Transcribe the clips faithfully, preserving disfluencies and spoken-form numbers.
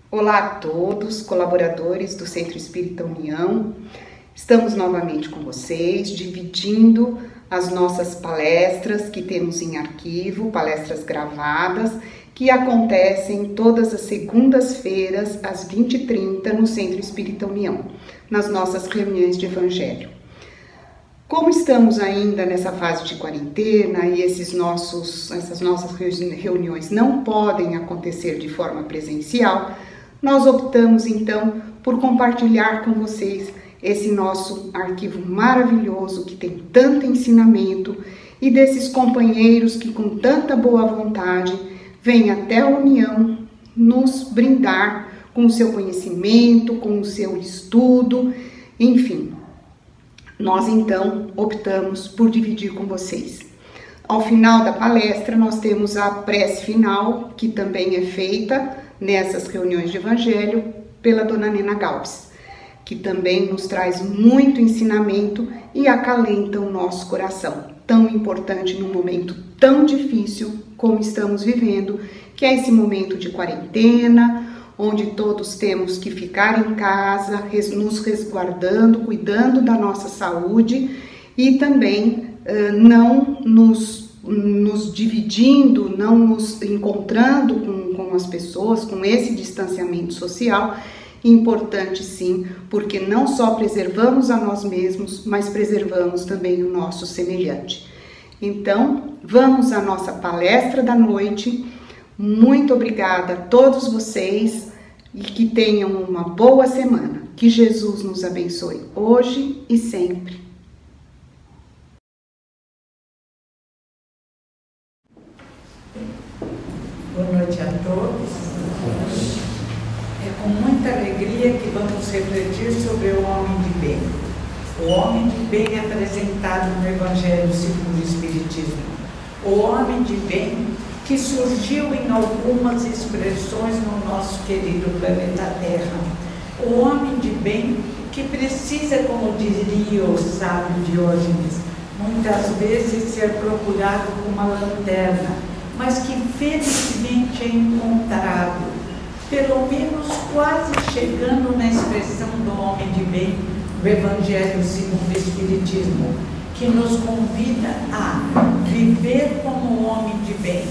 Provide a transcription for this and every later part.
Olá a todos, colaboradores do Centro Espírita União. Estamos novamente com vocês, dividindo as nossas palestras que temos em arquivo, palestras gravadas, que acontecem todas as segundas-feiras, às vinte e trinta, no Centro Espírita União, nas nossas reuniões de Evangelho. Como estamos ainda nessa fase de quarentena e esses nossos, essas nossas reuniões não podem acontecer de forma presencial, nós optamos então por compartilhar com vocês esse nosso arquivo maravilhoso que tem tanto ensinamento e desses companheiros que com tanta boa vontade vêm até a União nos brindar com o seu conhecimento, com o seu estudo, enfim. Nós então optamos por dividir com vocês. Ao final da palestra nós temos a prece final, que também é feita nessas reuniões de Evangelho pela Dona Nena Galves, que também nos traz muito ensinamento e acalenta o nosso coração, tão importante num momento tão difícil como estamos vivendo, que é esse momento de quarentena, onde todos temos que ficar em casa, nos resguardando, cuidando da nossa saúde e também uh, não nos, nos dividindo, não nos encontrando com, com as pessoas, com esse distanciamento social. Importante sim, porque não só preservamos a nós mesmos, mas preservamos também o nosso semelhante. Então, vamos à nossa palestra da noite. Muito obrigada a todos vocês e que tenham uma boa semana. Que Jesus nos abençoe hoje e sempre. Boa noite a todos. É com muita alegria que vamos refletir sobre o homem de bem. O homem de bem é apresentado no Evangelho segundo o Espiritismo. O homem de bem que surgiu em algumas expressões no nosso querido planeta Terra. O homem de bem que precisa, como diria o sábio Diógenes, muitas vezes ser procurado com uma lanterna, mas que felizmente é encontrado, pelo menos quase chegando na expressão do homem de bem, do Evangelho segundo o Espiritismo, que nos convida a viver como homem de bem,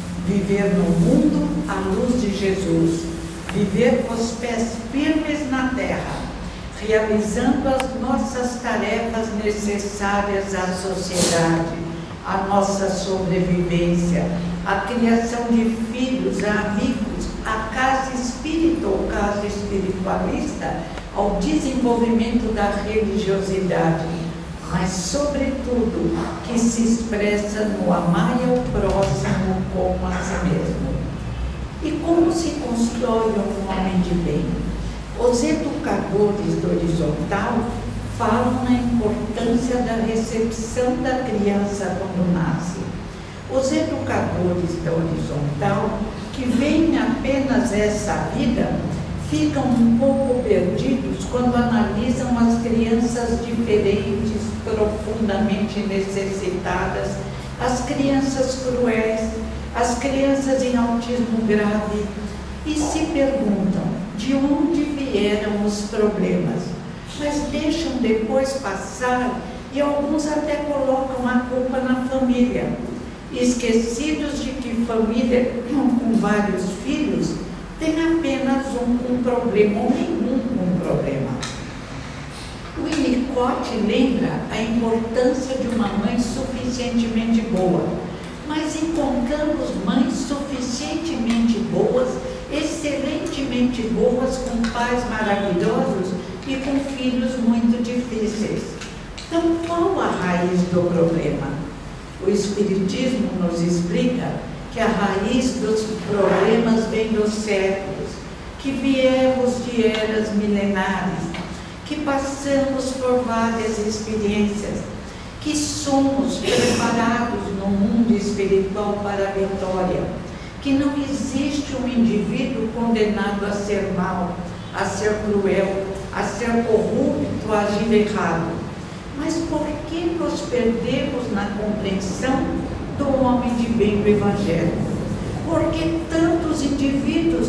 viver no mundo à luz de Jesus, viver com os pés firmes na terra, realizando as nossas tarefas necessárias à sociedade, à nossa sobrevivência, à criação de filhos, a amigos, à casa espírita ou casa espiritualista, ao desenvolvimento da religiosidade, mas, sobretudo, que se expressa no amar ao próximo como a si mesmo. E como se constrói um homem de bem? Os educadores do horizontal falam na importância da recepção da criança quando nasce. Os educadores da horizontal, que veem apenas essa vida, ficam um pouco perdidos quando analisam as crianças diferentes, profundamente necessitadas, as crianças cruéis, as crianças em autismo grave, e se perguntam de onde vieram os problemas, mas deixam depois passar e alguns até colocam a culpa na família, esquecidos de que família com vários filhos tem apenas um com problema ou nenhum com problema. O Winnicott lembra a importância de uma mãe suficientemente boa, mas encontramos mães suficientemente boas, excelentemente boas, com pais maravilhosos e com filhos muito difíceis. Então, qual a raiz do problema? O Espiritismo nos explica que a raiz dos problemas vem dos séculos, que viemos de eras milenares, que passamos por várias experiências, que somos preparados no mundo espiritual para a vitória, que não existe um indivíduo condenado a ser mau, a ser cruel, a ser corrupto, a agir errado. Mas por que nos perdemos na compreensão do homem de bem do Evangelho? Porque tantos indivíduos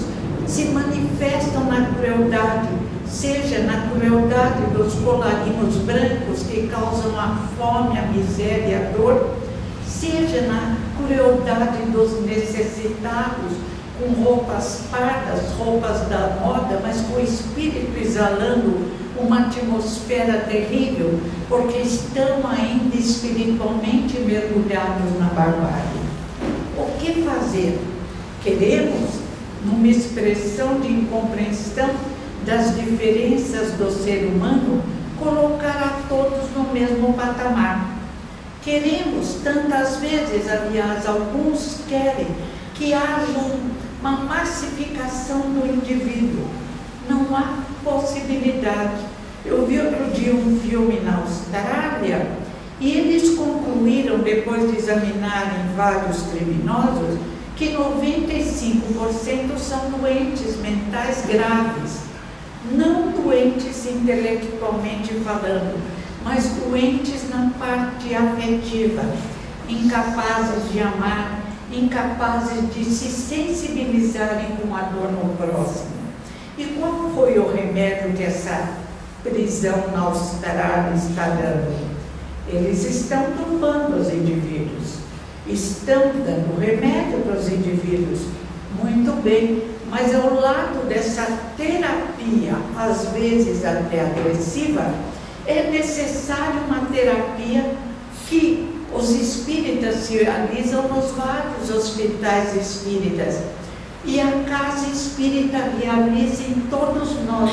se manifestam na crueldade, seja na crueldade dos colarinos brancos que causam a fome, a miséria e a dor, seja na crueldade dos necessitados, com roupas pardas, roupas da moda, mas com o espírito exalando uma atmosfera terrível, porque estão ainda espiritualmente mergulhados na barbárie. O que fazer? Queremos, numa expressão de incompreensão das diferenças do ser humano, colocar a todos no mesmo patamar. Queremos, tantas vezes, aliás, alguns querem que haja uma massificação do indivíduo. Não há possibilidade. Eu vi outro dia um filme na Austrália e eles concluíram, depois de examinarem vários criminosos, que noventa e cinco por cento são doentes mentais graves. Não doentes intelectualmente falando, mas doentes na parte afetiva, incapazes de amar, incapazes de se sensibilizarem com a dor no próximo. E qual foi o remédio que essa prisão na Austrália está dando? Eles estão dopando os indivíduos, estão dando remédio para os indivíduos, muito bem, mas ao lado dessa terapia, às vezes até agressiva, é necessário uma terapia que os espíritas se realizam nos vários hospitais espíritas. E a casa espírita realiza em todos nós,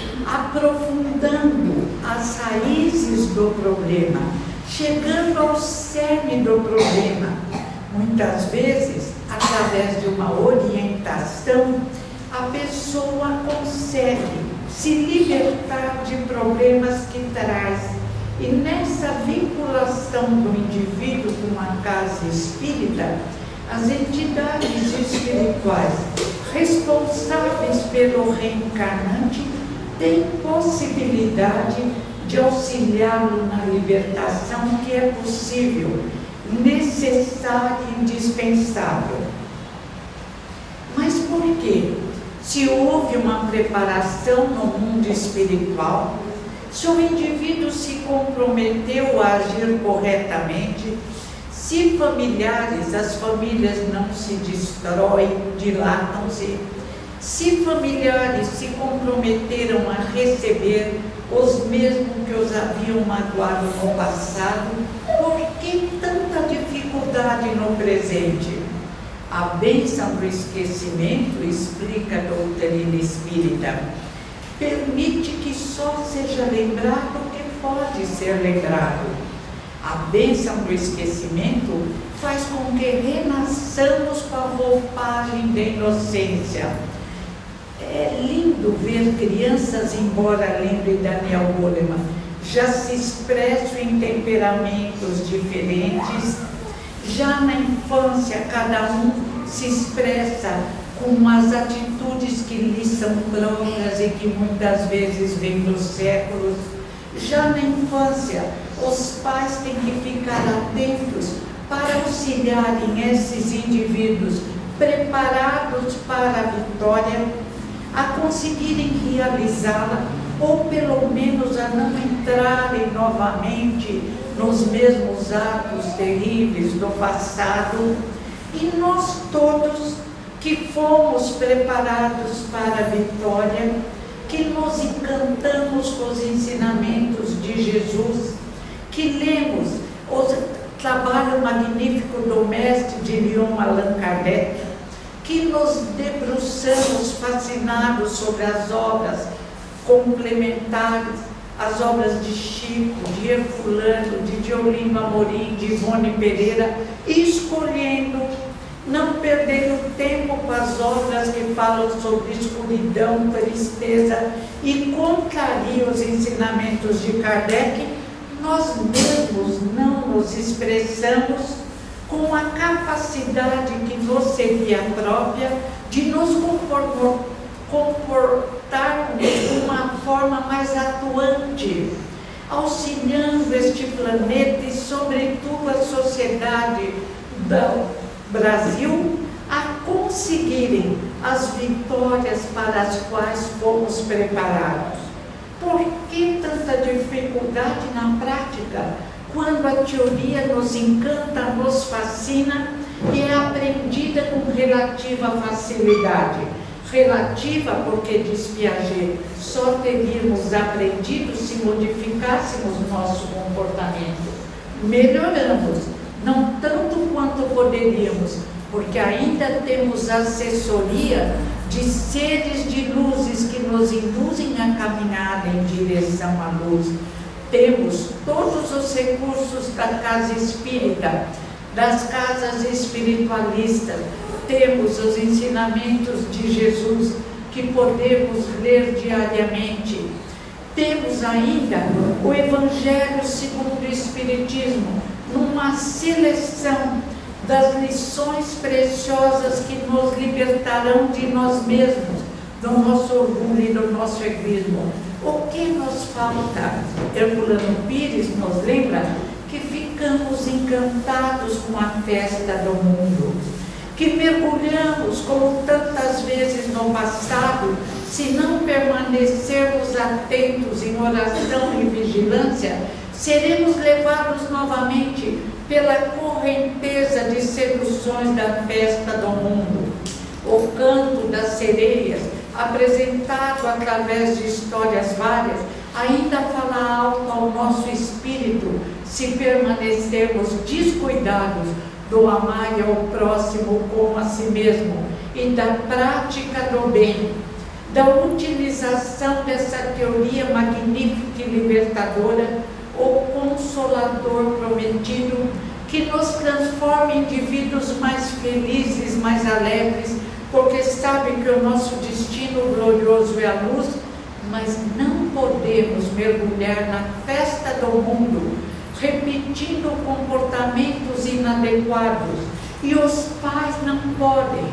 aprofundando as raízes do problema, chegando ao cerne do problema. Muitas vezes, através de uma orientação, a pessoa consegue se libertar de problemas que traz. E nessa vinculação do indivíduo com a casa espírita, as entidades espirituais responsáveis pelo reencarnante têm possibilidade de auxiliá-lo na libertação que é possível, necessária e indispensável. Mas por quê? Se houve uma preparação no mundo espiritual, se o indivíduo se comprometeu a agir corretamente, se familiares, as famílias não se destroem, dilatam-se, se familiares se comprometeram a receber os mesmos que os haviam magoado no passado, por que tanta dificuldade no presente? A bênção do esquecimento, explica a doutrina espírita, permite que só seja lembrado o que pode ser lembrado. A bênção do esquecimento faz com que renasçamos com a roupagem da inocência. É lindo ver crianças, embora lembre Daniel Goleman, já se expressam em temperamentos diferentes. Já na infância, cada um se expressa com as atitudes que lhes são próprias e que muitas vezes vêm dos séculos. Já na infância, os pais têm que ficar atentos para auxiliarem esses indivíduos preparados para a vitória, a conseguirem realizá-la, ou pelo menos a não entrarem novamente nos mesmos atos terríveis do passado. E nós todos que fomos preparados para a vitória, que nos encantamos com os ensinamentos de Jesus, que lemos o trabalho magnífico do mestre de Lyon Allan Kardec, que nos debruçamos fascinados sobre as obras complementares, as obras de Chico, de Herculano, de Diolino Amorim, de Ivone Pereira, escolhendo, não perdendo tempo com as obras que falam sobre escuridão, tristeza e contrariam os ensinamentos de Kardec. Nós mesmos não nos expressamos com a capacidade que nos seria própria de nos comportarmos de uma forma mais atuante, auxiliando este planeta e, sobretudo, a sociedade do Brasil a conseguir conseguirem as vitórias para as quais fomos preparados. Por que tanta dificuldade na prática, quando a teoria nos encanta, nos fascina e é aprendida com relativa facilidade? Relativa porque, diz Piaget, só teríamos aprendido se modificássemos nosso comportamento. Melhoramos, não tanto quanto poderíamos, porque ainda temos assessoria de seres de luzes que nos induzem a caminhar em direção à luz. Temos todos os recursos da casa espírita, das casas espiritualistas, temos os ensinamentos de Jesus que podemos ler diariamente. Temos ainda o Evangelho segundo o Espiritismo, numa seleção das lições preciosas que nos libertarão de nós mesmos, do nosso orgulho e do nosso egoísmo. O que nos falta? Herculano Pires nos lembra que ficamos encantados com a festa do mundo, que mergulhamos como tantas vezes no passado, se não permanecermos atentos em oração e vigilância, seremos levados novamente pela correnteza de seduções da festa do mundo. O canto das sereias, apresentado através de histórias várias, ainda fala alto ao nosso espírito, se permanecermos descuidados do amar ao próximo como a si mesmo e da prática do bem, da utilização dessa teoria magnífica e libertadora, o Consolador prometido, que nos transforma em indivíduos mais felizes, mais alegres, porque sabem que o nosso destino glorioso é a luz, mas não podemos mergulhar na festa do mundo, repetindo comportamentos inadequados, e os pais não podem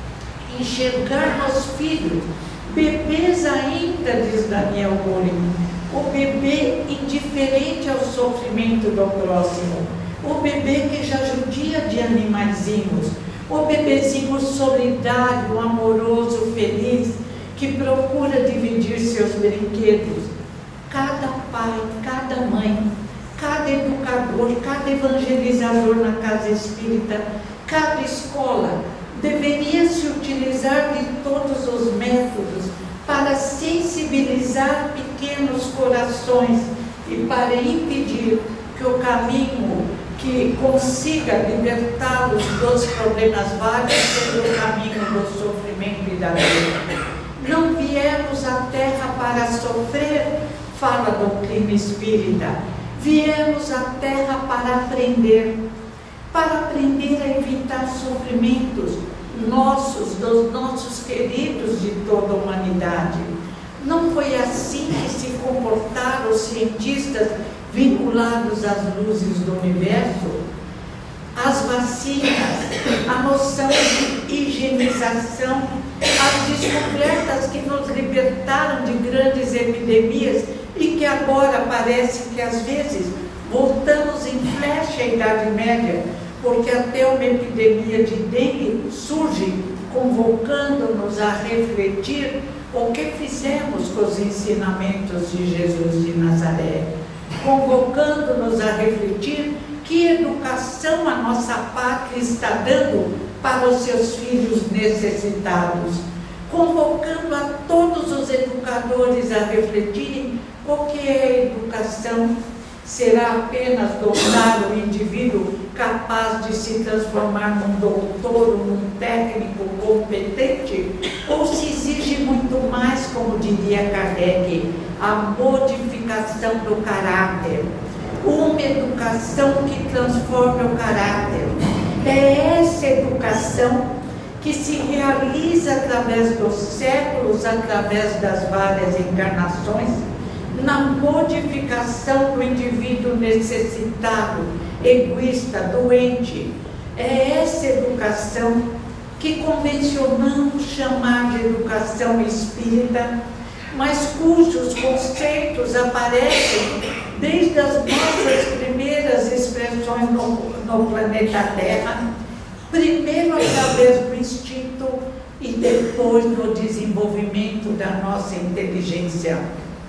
enxergar nos filhos, bebês ainda, diz Daniel Morim, o bebê indiferente ao sofrimento do próximo, o bebê que já judia de animaizinhos, o bebezinho solidário, amoroso, feliz, que procura dividir seus brinquedos. Cada pai, cada mãe, cada educador, cada evangelizador na casa espírita, cada escola, deveria se utilizar de todos os métodos para sensibilizar pequenos corações e para impedir que o caminho que consiga libertá-los dos problemas vários seja o caminho do sofrimento e da dor. Não viemos à Terra para sofrer, fala a doutrina espírita. Viemos à Terra para aprender, para aprender a evitar sofrimentos nossos, dos nossos queridos de toda a humanidade. Não foi assim que se comportaram os cientistas vinculados às luzes do universo? As vacinas, a noção de higienização, as descobertas que nos libertaram de grandes epidemias e que agora parece que às vezes voltamos em flecha à Idade Média, porque até uma epidemia de dengue surge convocando-nos a refletir o que fizemos com os ensinamentos de Jesus de Nazaré, convocando-nos a refletir que educação a nossa pátria está dando para os seus filhos necessitados, convocando a todos os educadores a refletirem o que é educação. Será apenas dotar o indivíduo capaz de se transformar num doutor, num técnico competente? Ou se exige muito mais, como diria Kardec, a modificação do caráter? Uma educação que transforma o caráter. É essa educação que se realiza através dos séculos, através das várias encarnações, na modificação do indivíduo necessitado, egoísta, doente. É essa educação que convencionamos chamar de educação espírita, mas cujos conceitos aparecem desde as nossas primeiras expressões no, no planeta Terra, primeiro através do instinto, desenvolvimento da nossa inteligência.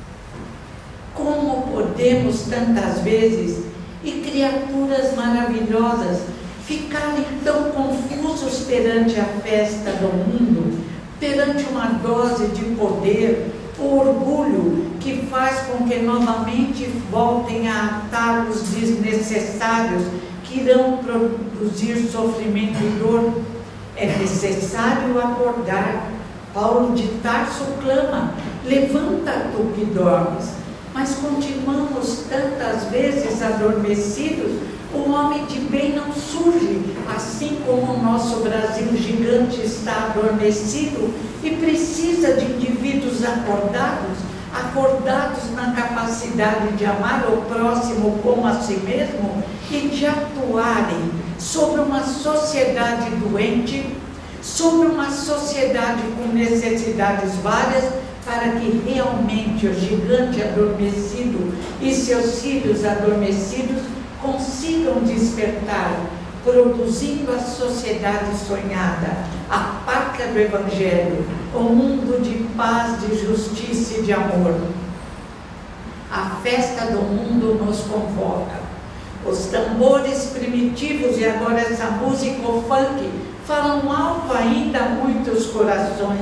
Como podemos tantas vezes, e criaturas maravilhosas, ficarem tão confusos perante a festa do mundo, perante uma dose de poder, o orgulho que faz com que novamente voltem a atalhos desnecessários que irão produzir sofrimento e dor. É necessário acordar. Paulo de Tarso clama: levanta tu que dormes. Mas continuamos tantas vezes adormecidos. O homem de bem não surge, assim como o nosso Brasil gigante está adormecido e precisa de indivíduos acordados, acordados na capacidade de amar o próximo como a si mesmo e de atuarem sobre uma sociedade doente, sobre uma sociedade com necessidades várias, para que realmente o gigante adormecido e seus filhos adormecidos consigam despertar, produzindo a sociedade sonhada, a pátria do Evangelho, o mundo de paz, de justiça e de amor. A festa do mundo nos convoca. Os tambores primitivos e agora essa música, o funk, falam alto ainda a muitos corações.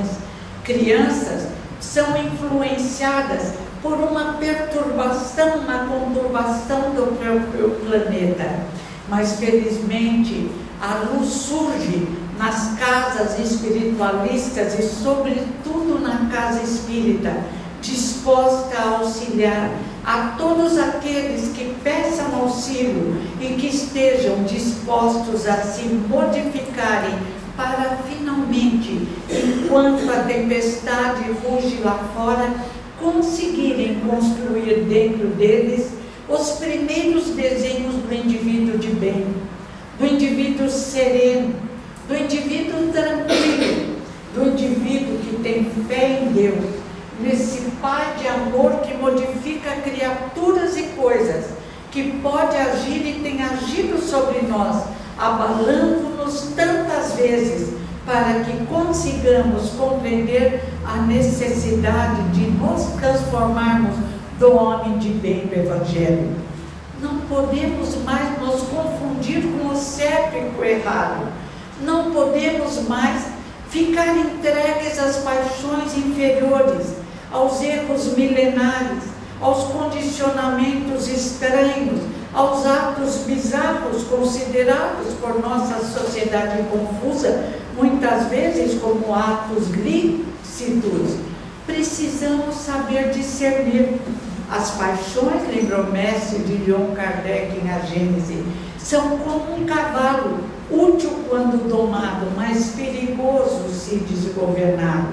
Crianças são influenciadas por uma perturbação na conturbação do próprio planeta. Mas, felizmente, a luz surge nas casas espiritualistas e, sobretudo, na casa espírita, disposta a auxiliar a todos aqueles que peçam auxílio e que estejam dispostos a se modificarem para, finalmente, enquanto a tempestade ruge lá fora, conseguirem construir dentro deles os primeiros desenhos do indivíduo de bem, do indivíduo sereno, do indivíduo tranquilo, do indivíduo que tem fé em Deus, nesse Pai de amor que modifica criaturas e coisas, que pode agir e tem agido sobre nós, abalando-nos tantas vezes, para que consigamos compreender a necessidade de nos transformarmos do homem de bem do Evangelho. Não podemos mais nos confundir com o certo e com o errado. Não podemos mais ficar entregues às paixões inferiores, aos erros milenares, aos condicionamentos estranhos, aos atos bizarros considerados por nossa sociedade confusa, muitas vezes como atos lícitos. Precisamos saber discernir. As paixões, lembrou o mestre de Leon Kardec em A Gênese, são como um cavalo, útil quando domado, mas perigoso se desgovernado.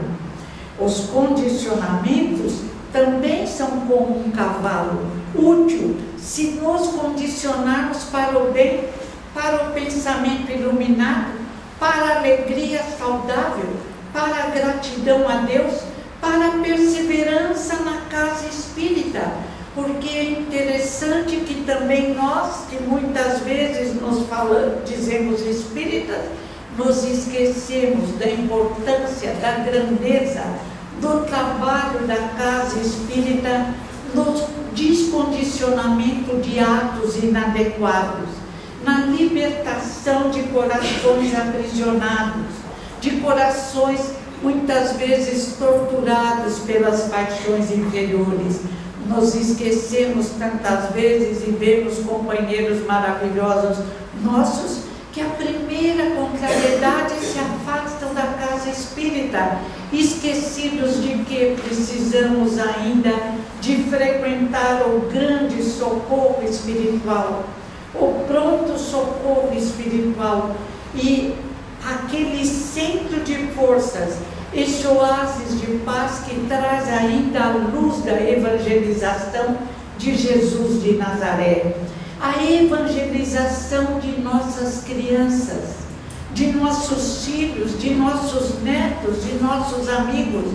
Os condicionamentos também são como um cavalo, útil se nos condicionarmos para o bem, para o pensamento iluminado, para a alegria saudável, para a gratidão a Deus, para a perseverança na casa espírita, porque é interessante que também nós, que muitas vezes nos falamos, dizemos espíritas, nos esquecemos da importância, da grandeza, do trabalho da casa espírita, no descondicionamento de atos inadequados, na libertação de corações aprisionados, de corações muitas vezes torturados pelas paixões inferiores. Nos esquecemos tantas vezes e vemos companheiros maravilhosos nossos que a primeira contrariedade se afastam da casa espírita, esquecidos de que precisamos ainda de frequentar o grande socorro espiritual, o pronto socorro espiritual e aquele centro de forças, esse oásis de paz que traz ainda a luz da evangelização de Jesus de Nazaré, a evangelização de nossas crianças, de nossos filhos, de nossos netos, de nossos amigos,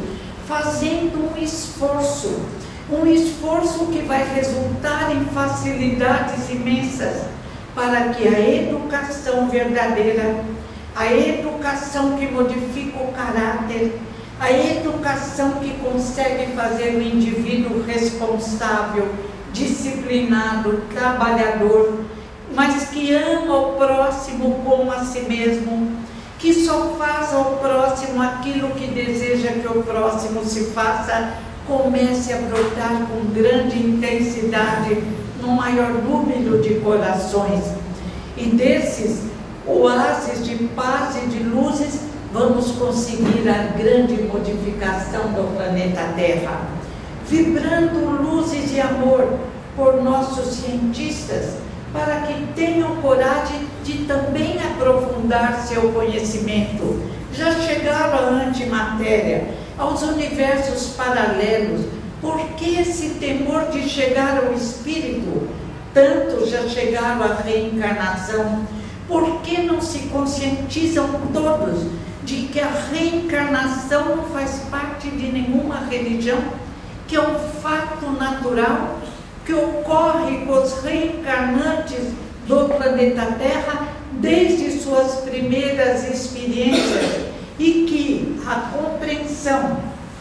fazendo um esforço, um esforço que vai resultar em facilidades imensas para que a educação verdadeira, a educação que modifica o caráter, a educação que consegue fazer o indivíduo responsável, disciplinado, trabalhador, mas que ama o próximo como a si mesmo, que só faz ao próximo aquilo que deseja que o próximo se faça, comece a brotar com grande intensidade no maior número de corações. E desses oásis de paz e de luzes, vamos conseguir a grande modificação do planeta Terra, vibrando luzes de amor por nossos cientistas, para que tenham coragem de também aprofundar seu conhecimento. Já chegaram à antimatéria, aos universos paralelos. Por que esse temor de chegar ao espírito? Tantos já chegaram à reencarnação. Por que não se conscientizam todos de que a reencarnação não faz parte de nenhuma religião, que é um fato natural, que ocorre com os reencarnantes do planeta Terra desde suas primeiras experiências, e que a compreensão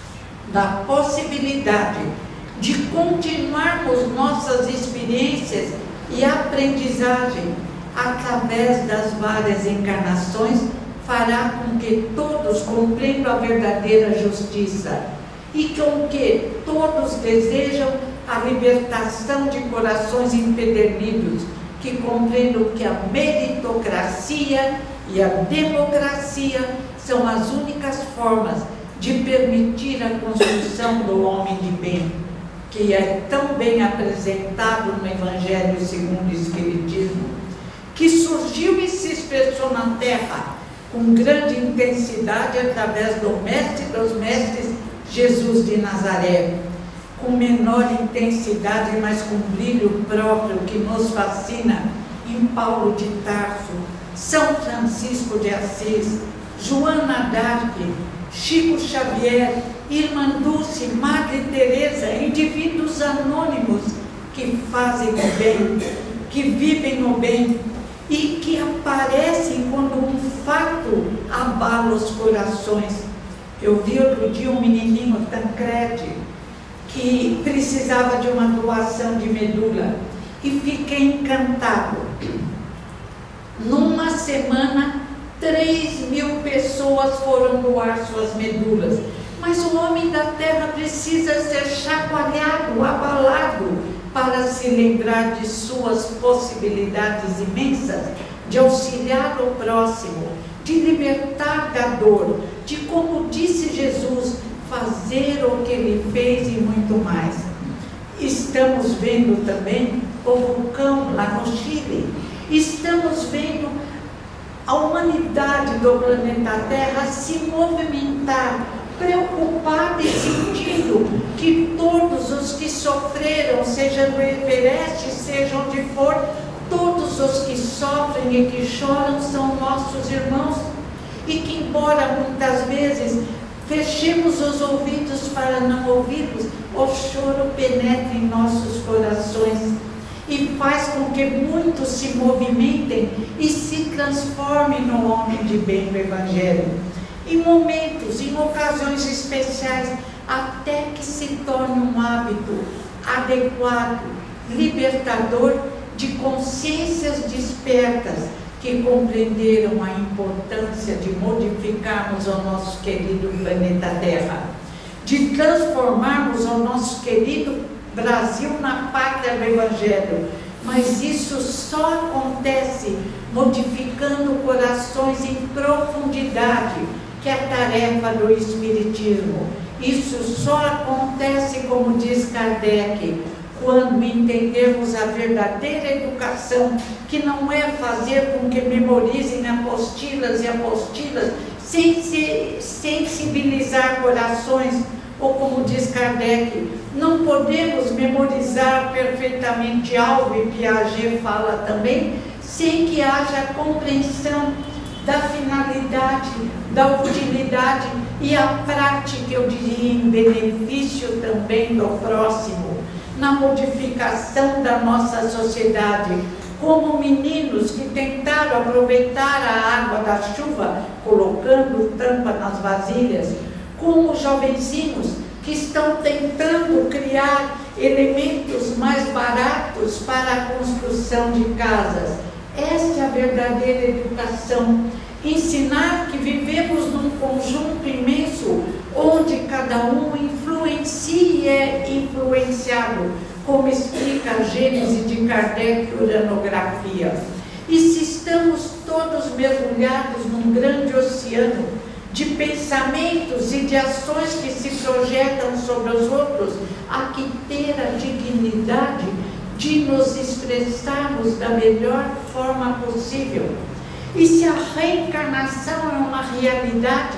da possibilidade de continuarmos nossas experiências e aprendizagem através das várias encarnações fará com que todos compreendam a verdadeira justiça e com que todos desejam a libertação de corações empedernidos, que compreendam que a meritocracia e a democracia são as únicas formas de permitir a construção do homem de bem, que é tão bem apresentado no Evangelho segundo o Espiritismo, que surgiu e se expressou na Terra com grande intensidade através do mestre dos mestres, Jesus de Nazaré, com menor intensidade, mas com brilho próprio que nos fascina, em Paulo de Tarso, São Francisco de Assis, Joana d'Arc, Chico Xavier, Irmã Dulce, Madre Teresa, indivíduos anônimos que fazem o bem, que vivem o bem e que aparecem quando um fato abala os corações. Eu vi outro dia um menininho, Tancredi, que precisava de uma doação de medula e fiquei encantado. Numa semana, três mil pessoas foram doar suas medulas. Mas o homem da terra precisa ser chacoalhado, abalado, para se lembrar de suas possibilidades imensas de auxiliar o próximo, de libertar da dor, de, como disse Jesus, fazer o que ele fez e muito mais. Estamos vendo também o vulcão lá no Chile. Estamos vendo a humanidade do planeta Terra se movimentar, preocupada e sentindo que todos os que sofreram, seja no Everest, seja onde for, todos os que sofrem e que choram são nossos irmãos, e que, embora muitas vezes fechemos os ouvidos para não ouvi-los, o choro penetra em nossos corações e faz com que muitos se movimentem e se transformem no homem de bem do Evangelho. Em momentos, em ocasiões especiais, até que se torne um hábito adequado, libertador, de consciências despertas que compreenderam a importância de modificarmos o nosso querido planeta Terra, de transformarmos o nosso querido Brasil na pátria do Evangelho. Mas isso só acontece modificando corações em profundidade, que é a tarefa do Espiritismo. Isso só acontece, como diz Kardec, quando entendermos a verdadeira educação, que não é fazer com que memorizem apostilas e apostilas, sem se sensibilizar corações, ou como diz Kardec, não podemos memorizar perfeitamente algo, e Piaget fala também, sem que haja compreensão da finalidade, da utilidade e a prática, eu diria, em benefício também do próximo, na modificação da nossa sociedade, como meninos que tentaram aproveitar a água da chuva, colocando tampa nas vasilhas, como os jovenzinhos que estão tentando criar elementos mais baratos para a construção de casas. Esta é a verdadeira educação. Ensinar que vivemos num conjunto imenso, onde cada um influencia e é influenciado, como explica a Gênese de Kardec e Uranografia. E se estamos todos mergulhados num grande oceano de pensamentos e de ações que se projetam sobre os outros, há que ter a dignidade de nos expressarmos da melhor forma possível. E se a reencarnação é uma realidade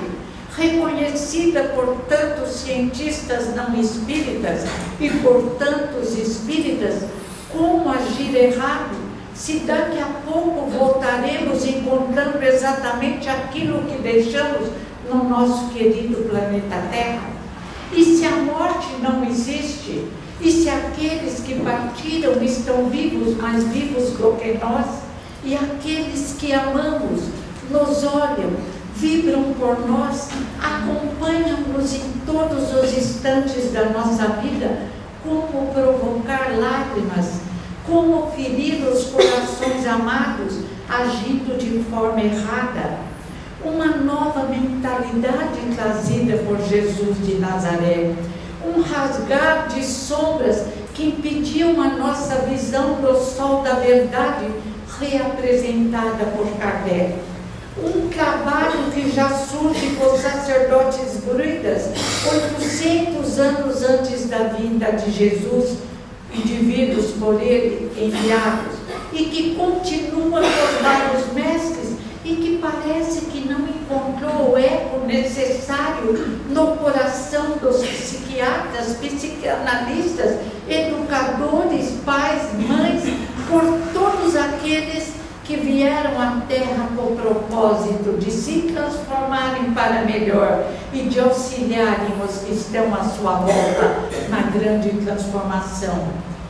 reconhecida por tantos cientistas não espíritas e por tantos espíritas, como agir errado, se daqui a pouco voltaremos encontrando exatamente aquilo que deixamos no nosso querido planeta Terra? E se a morte não existe? E se aqueles que partiram estão vivos, mais vivos do que nós? E aqueles que amamos nos olham, vibram por nós, acompanham-nos em todos os instantes da nossa vida? Como provocar lágrimas? Como ferir os corações amados, agindo de forma errada? Uma nova mentalidade trazida por Jesus de Nazaré, um rasgar de sombras que impediam a nossa visão do sol da verdade, reapresentada por Kardec. Um trabalho que já surge com os sacerdotes druidas, oitocentos anos antes da vinda de Jesus, indivíduos por ele enviados, e que continua por vários mestres e que parece que não encontrou o eco necessário no coração dos psiquiatras, psicanalistas, educadores, pais, mães, por todos aqueles que vieram à Terra com o propósito de se transformarem para melhor e de auxiliarem os que estão à sua volta na grande transformação.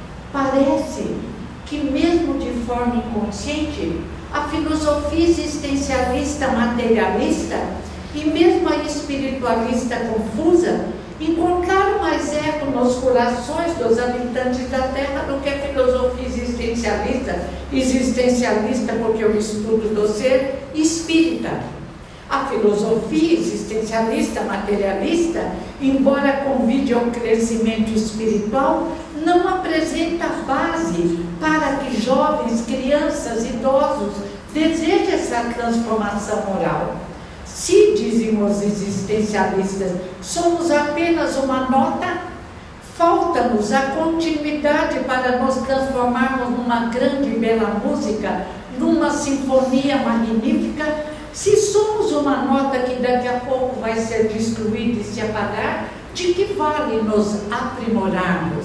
Parece que, mesmo de forma inconsciente, a filosofia existencialista materialista e mesmo a espiritualista confusa encontraram mais eco nos corações dos habitantes da Terra do que a filosofia existencialista, existencialista porque eu estudo do ser espírita. A filosofia existencialista materialista, embora convide ao crescimento espiritual, não apresenta base para que jovens, crianças, idosos desejem essa transformação moral. Se, dizem os existencialistas, somos apenas uma nota, falta-nos a continuidade para nos transformarmos numa grande e bela música, numa sinfonia magnífica. Se somos uma nota que daqui a pouco vai ser destruída e se apagar, de que vale nos aprimorarmos?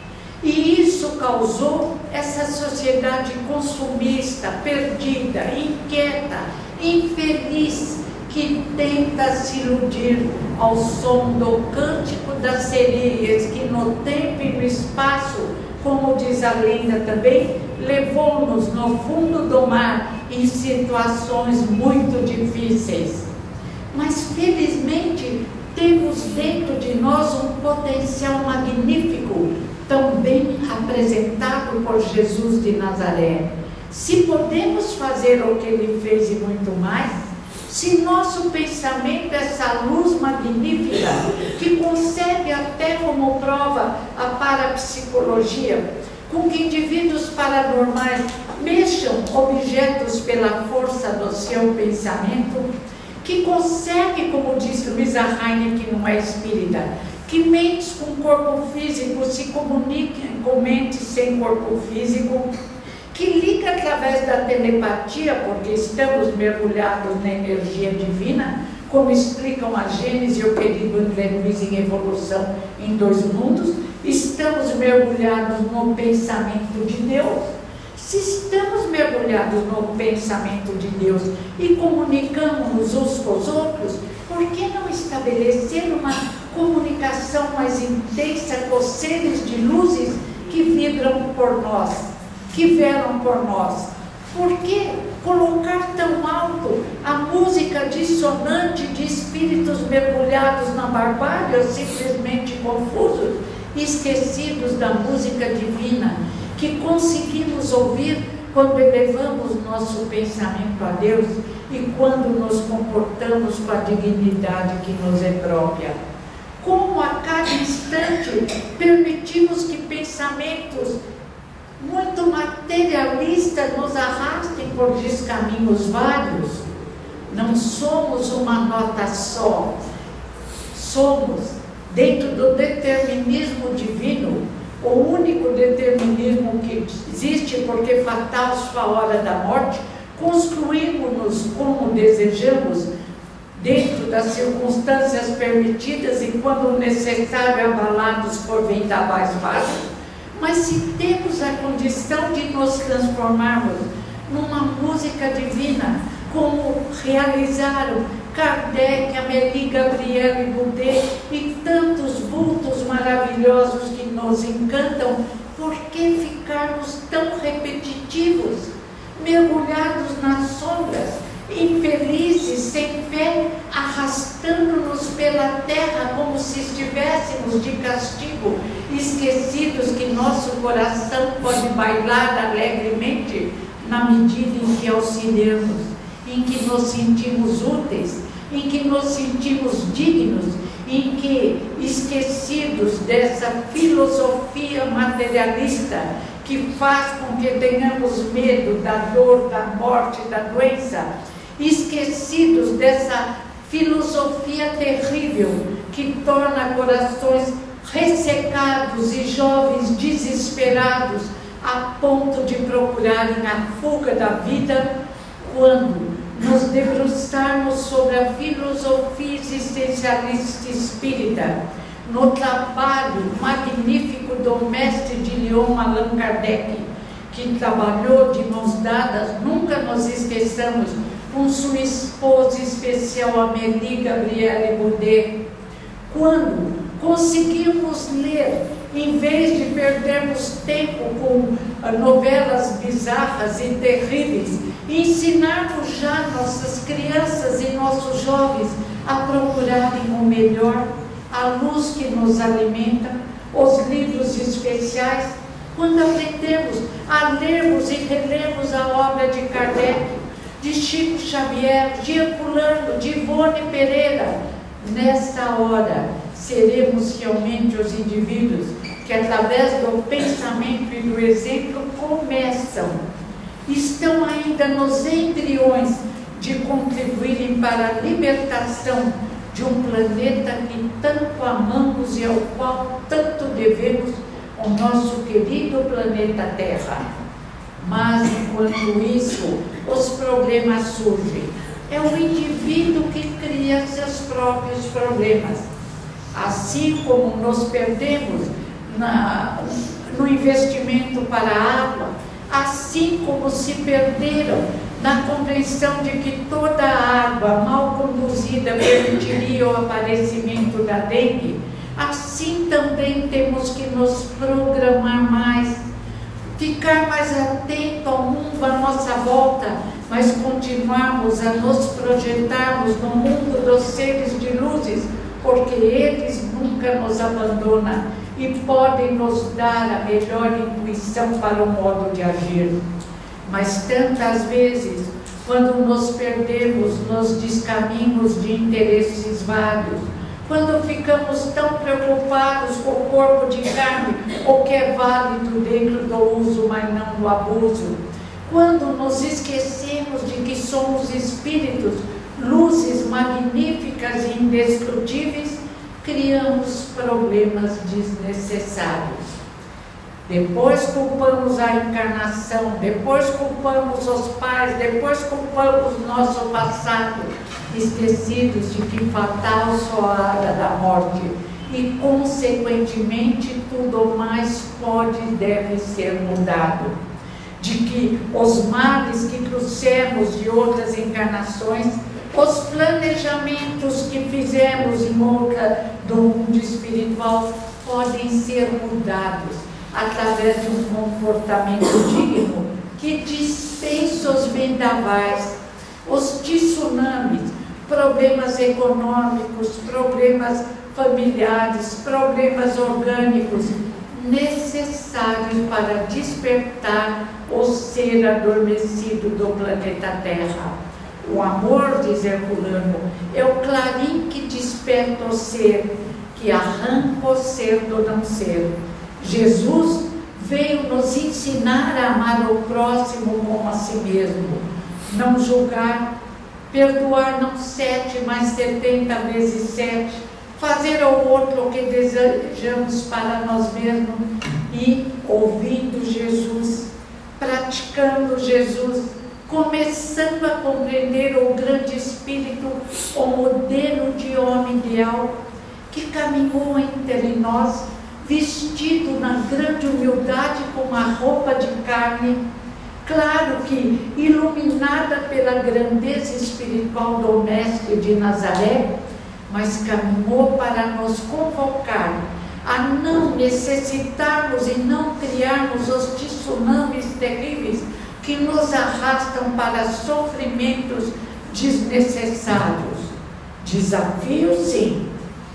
E isso causou essa sociedade consumista, perdida, inquieta, infeliz, que tenta se iludir ao som do cântico das sereias, que no tempo e no espaço, como diz a lenda também, levou-nos no fundo do mar em situações muito difíceis. Mas felizmente temos dentro de nós um potencial magnífico, também apresentado por Jesus de Nazaré. Se podemos fazer o que ele fez e muito mais, se nosso pensamento é essa luz magnífica que concebe até como prova a parapsicologia, com que indivíduos paranormais mexam objetos pela força do seu pensamento, que consegue, como diz Luísa Heine, que não é espírita, que mentes com corpo físico se comuniquem com mentes sem corpo físico, que liga através da telepatia, porque estamos mergulhados na energia divina, como explicam a Gênese e o querido André Luiz em Evolução em Dois Mundos. Estamos mergulhados no pensamento de Deus. Se estamos mergulhados no pensamento de Deus e comunicamos uns com os outros, por que não estabelecer uma comunicação mais intensa com os seres de luzes que vibram por nós, que velam por nós? Por que colocar tão alto a música dissonante de espíritos mergulhados na barbárie ou simplesmente confusos, esquecidos da música divina, que conseguimos ouvir quando elevamos nosso pensamento a Deus e quando nos comportamos com a dignidade que nos é própria? Como a cada instante permitimos que pensamentos muito materialistas nos arrastem por descaminhos vários? Não somos uma nota só, somos, dentro do determinismo divino, o único determinismo que existe, porque fatal sua hora da morte, construímos-nos como desejamos, dentro das circunstâncias permitidas e, quando necessário, abalados por vendavais vários. Mas se temos a condição de nos transformarmos numa música divina, como realizaram Kardec, Amélie Gabriel e Boudet e tantos vultos maravilhosos que nos encantam, por que ficarmos tão repetitivos, mergulhados nas sombras, infelizes, sem fé, arrastando-nos pela terra como se estivéssemos de castigo, esquecidos que nosso coração pode bailar alegremente na medida em que auxiliamos, em que nos sentimos úteis, em que nos sentimos dignos, em que, esquecidos dessa filosofia materialista que faz com que tenhamos medo da dor, da morte, da doença, esquecidos dessa filosofia terrível que torna corações ressecados e jovens desesperados a ponto de procurarem a fuga da vida, quando nos debruçarmos sobre a filosofia existencialista espírita, no trabalho magnífico do mestre de Lyon, Allan Kardec, que trabalhou de mãos dadas, nunca nos esqueçamos, com sua esposa especial, Amélie Gabriel Boudet. Quando conseguimos ler, em vez de perdermos tempo com novelas bizarras e terríveis, ensinarmos já nossas crianças e nossos jovens a procurarem o melhor, a luz que nos alimenta, os livros especiais, quando aprendemos a lermos e relermos a obra de Kardec, de Chico Xavier, de Herculano, de Ivone Pereira, nesta hora seremos realmente os indivíduos que, através do pensamento e do exemplo, começam, estão ainda nos embriões de contribuírem para a libertação de um planeta que tanto amamos e ao qual tanto devemos, o nosso querido planeta Terra. Mas, enquanto isso, os problemas surgem. É o indivíduo que cria seus próprios problemas. Assim como nos perdemos na, no investimento para a água, assim como se perderam na compreensão de que toda a água mal conduzida permitiria o aparecimento da dengue, assim também temos que nos programar mais, ficar mais atento ao mundo à nossa volta, mas continuarmos a nos projetarmos no mundo dos seres de luzes, porque eles nunca nos abandonam e podem nos dar a melhor intuição para o modo de agir. Mas tantas vezes, quando nos perdemos nos descaminhos de interesses vários, quando ficamos tão preocupados com o corpo de carne, o que é válido dentro do uso, mas não do abuso, quando nos esquecemos de que somos espíritos, luzes magníficas e indestrutíveis, criamos problemas desnecessários. Depois culpamos a encarnação, depois culpamos os pais, depois culpamos nosso passado, esquecidos de que fatal só a hora da morte e, consequentemente, tudo mais pode e deve ser mudado. De que os males que trouxemos de outras encarnações, os planejamentos que fizemos em outra do mundo espiritual podem ser mudados através de um comportamento digno que dispensa os vendavais, os tsunamis, problemas econômicos, problemas familiares, problemas orgânicos, necessários para despertar o ser adormecido do planeta Terra. O amor, diz Herculano, é o clarim que desperta o ser, que arranca o ser do não ser. Jesus veio nos ensinar a amar o próximo como a si mesmo, não julgar, perdoar não sete, mas setenta vezes sete, fazer ao outro o que desejamos para nós mesmos e, ouvindo Jesus, praticando Jesus, começando a compreender o grande Espírito, o modelo de homem ideal que caminhou entre nós, vestido na grande humildade com uma roupa de carne, claro que iluminada pela grandeza espiritual do Mestre de Nazaré, mas caminhou para nos convocar a não necessitarmos e não criarmos os tsunamis terríveis que nos arrastam para sofrimentos desnecessários. Desafios, sim.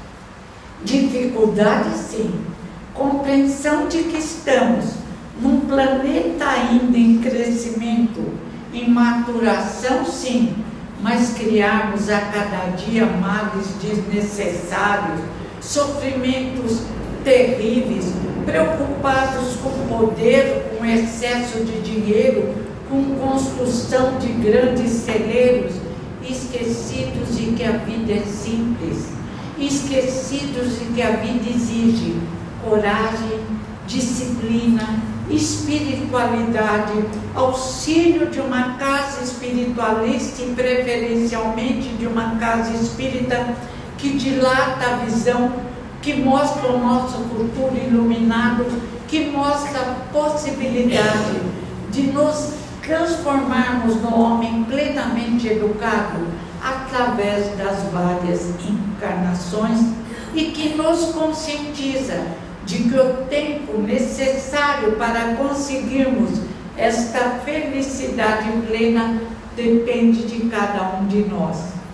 Dificuldades, sim. Compreensão de que estamos num planeta ainda em crescimento, em maturação, sim, mas criarmos a cada dia males desnecessários, sofrimentos terríveis, preocupados com poder, com excesso de dinheiro, com construção de grandes celeiros, esquecidos de que a vida é simples, esquecidos de que a vida exige coragem, disciplina, espiritualidade, auxílio de uma casa espiritualista e preferencialmente de uma casa espírita que dilata a visão, que mostra o nosso futuro iluminado, que mostra a possibilidade de nos transformarmos no homem plenamente educado através das várias encarnações e que nos conscientiza de que o tempo necessário para conseguirmos esta felicidade plena depende de cada um de nós.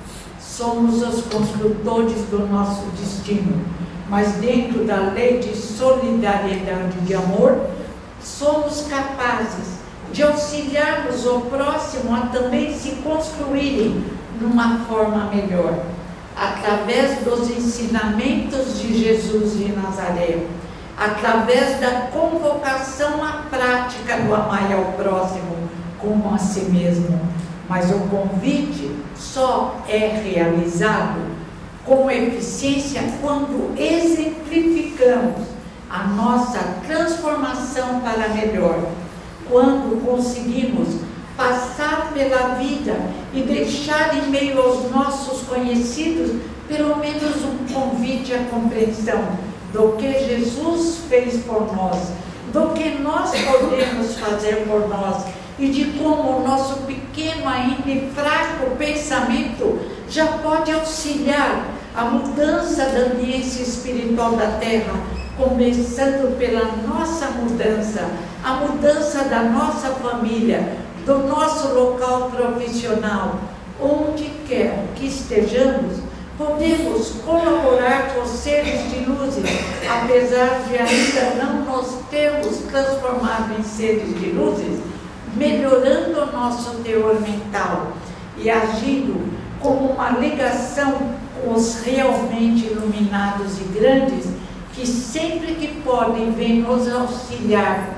Somos os construtores do nosso destino, mas dentro da lei de solidariedade e de amor, somos capazes de auxiliarmos o próximo a também se construírem numa forma melhor, através dos ensinamentos de Jesus de Nazaré, através da convocação à prática do amar ao próximo como a si mesmo. Mas o convite só é realizado com eficiência quando exemplificamos a nossa transformação para melhor, quando conseguimos passar pela vida e deixar em meio aos nossos conhecidos pelo menos um convite à compreensão do que Jesus fez por nós, do que nós podemos fazer por nós e de como o nosso pequeno ainda e fraco pensamento já pode auxiliar a mudança da ambiência espiritual da Terra, começando pela nossa mudança, a mudança da nossa família, do nosso local profissional. Onde quer que estejamos, podemos colaborar com os seres de luzes, apesar de ainda não nos termos transformado em seres de luzes, melhorando o nosso teor mental e agindo como uma ligação com os realmente iluminados e grandes, que sempre que podem vêm nos auxiliar,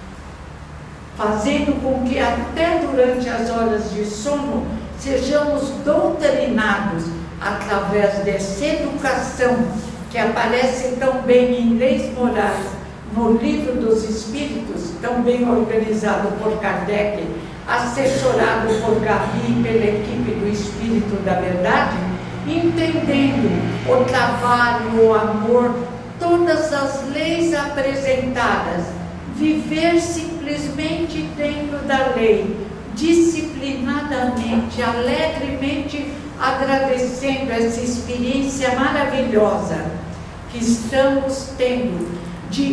fazendo com que até durante as horas de sono sejamos doutrinados através dessa educação que aparece tão bem em Leis Morais, no Livro dos Espíritos, tão bem organizado por Kardec, assessorado por Gavi e pela equipe do Espírito da Verdade, entendendo o trabalho, o amor, todas as leis apresentadas, viver simplesmente dentro da lei, disciplinadamente, alegremente, agradecendo essa experiência maravilhosa que estamos tendo de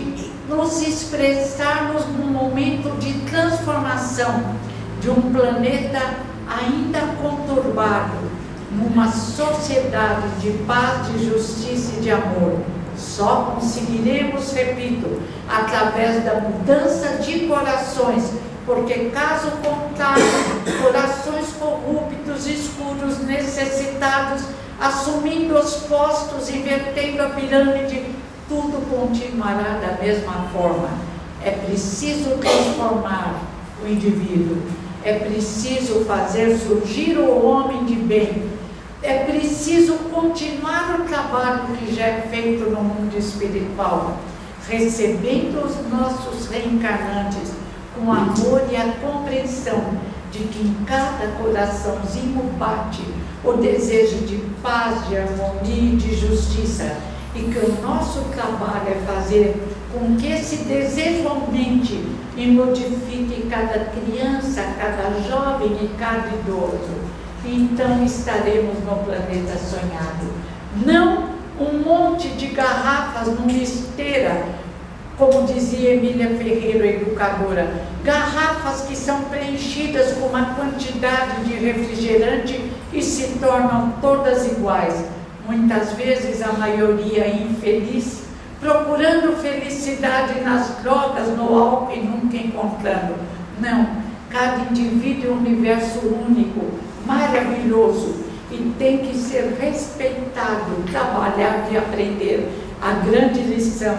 nos expressarmos num momento de transformação de um planeta ainda conturbado, numa sociedade de paz, de justiça e de amor. Só conseguiremos, repito, através da mudança de corações, porque caso contrário, corações corruptos, escuros, necessitados, assumindo os postos, invertendo a pirâmide, tudo continuará da mesma forma. É preciso transformar o indivíduo, é preciso fazer surgir o homem de bem, é preciso continuar o trabalho que já é feito no mundo espiritual, recebendo os nossos reencarnantes com amor e a compreensão de que em cada coraçãozinho bate o desejo de paz, de harmonia e de justiça, e que o nosso trabalho é fazer com que esse desejo aumente e modifique cada criança, cada jovem e cada idoso. Então estaremos no planeta sonhado. Não um monte de garrafas numa esteira, como dizia Emília Ferreira, educadora, garrafas que são preenchidas com uma quantidade de refrigerante e se tornam todas iguais. Muitas vezes a maioria infeliz, procurando felicidade nas drogas, no álcool e nunca encontrando. Não, cada indivíduo é um universo único, maravilhoso, e tem que ser respeitado, trabalhado e aprender a grande lição.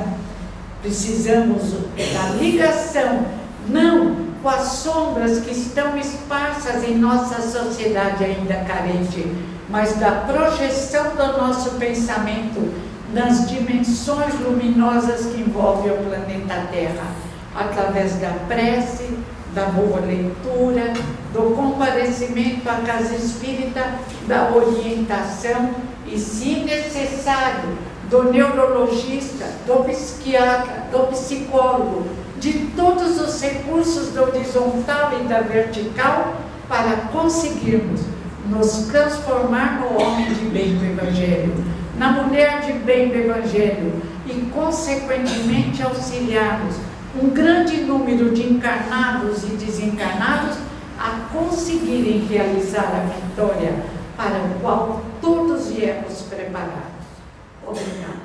Precisamos da ligação, não com as sombras que estão esparsas em nossa sociedade ainda carente, mas da projeção do nosso pensamento nas dimensões luminosas que envolvem o planeta Terra, através da prece, da boa leitura, do comparecimento à casa espírita, da orientação e, se necessário, do neurologista, do psiquiatra, do psicólogo, de todos os recursos do horizontal e da vertical, para conseguirmos nos transformar no homem de bem do Evangelho, na mulher de bem do Evangelho, e consequentemente auxiliarmos um grande número de encarnados e desencarnados a conseguirem realizar a vitória para a qual todos viemos preparados. Obrigada.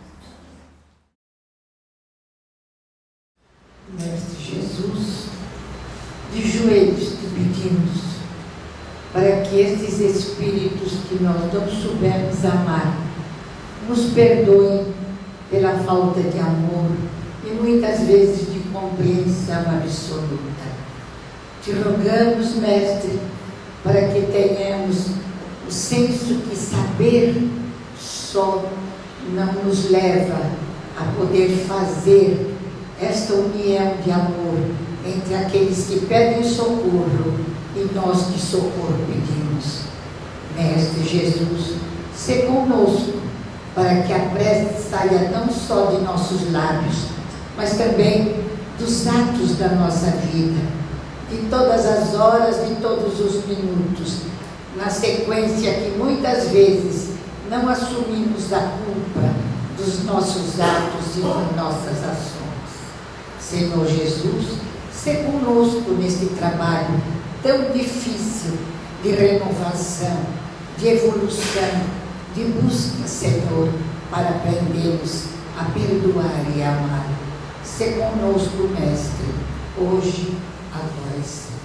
Mestre Jesus, de joelhos te pedimos para que esses espíritos que nós não soubermos amar nos perdoem pela falta de amor e muitas vezes de compreensão absoluta. Te rogamos, Mestre, para que tenhamos o senso que saber só não nos leva a poder fazer esta união de amor entre aqueles que pedem socorro e nós que socorro pedimos. Mestre Jesus, sê conosco para que a prece saia não só de nossos lábios, mas também dos atos da nossa vida, de todas as horas, de todos os minutos, na sequência que muitas vezes não assumimos a culpa dos nossos atos e de nossas ações. Senhor Jesus, sê conosco neste trabalho tão difícil de renovação, de evolução, de busca, Senhor, para aprendermos a perdoar e amar. Sê conosco, Mestre, hoje, agora e sempre.